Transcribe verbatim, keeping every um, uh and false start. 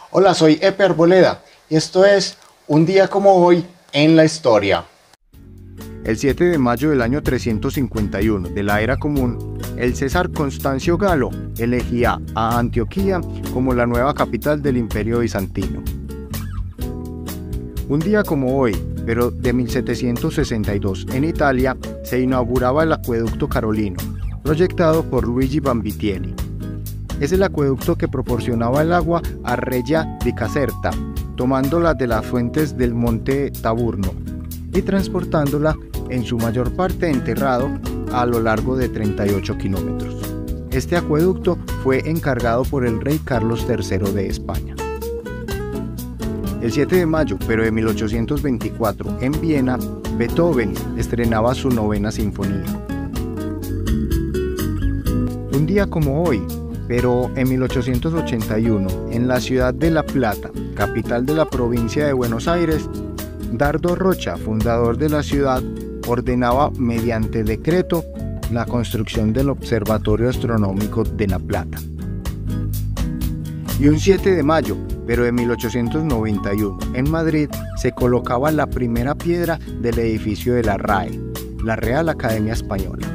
Hola, soy Epe Arboleda y esto es Un día como hoy en la historia. El siete de mayo del año trescientos cincuenta y uno de la era común, el César Constancio Galo elegía a Antioquía como la nueva capital del Imperio Bizantino. Un día como hoy, pero de mil setecientos sesenta y dos, en Italia se inauguraba el acueducto carolino, proyectado por Luigi Vanvitelli. Es el acueducto que proporcionaba el agua a Reggia di Caserta, tomándola de las fuentes del monte Taburno y transportándola en su mayor parte enterrado a lo largo de treinta y ocho kilómetros. Este acueducto fue encargado por el rey Carlos tercero de España. El siete de mayo, pero de mil ochocientos veinticuatro, en Viena, Beethoven estrenaba su novena sinfonía. Un día como hoy, pero en mil ochocientos ochenta y uno, en la ciudad de La Plata, capital de la provincia de Buenos Aires, Dardo Rocha, fundador de la ciudad, ordenaba mediante decreto la construcción del Observatorio Astronómico de La Plata. Y un siete de mayo, pero de mil ochocientos noventa y uno, en Madrid se colocaba la primera piedra del edificio de la R A E, la Real Academia Española.